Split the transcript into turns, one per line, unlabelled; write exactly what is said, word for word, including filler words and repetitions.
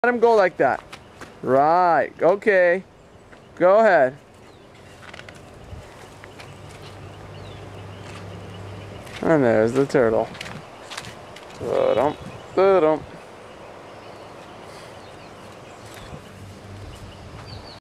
Let him go like that. Right. Okay. Go ahead. And there's the turtle. Ba-dum, ba-dum.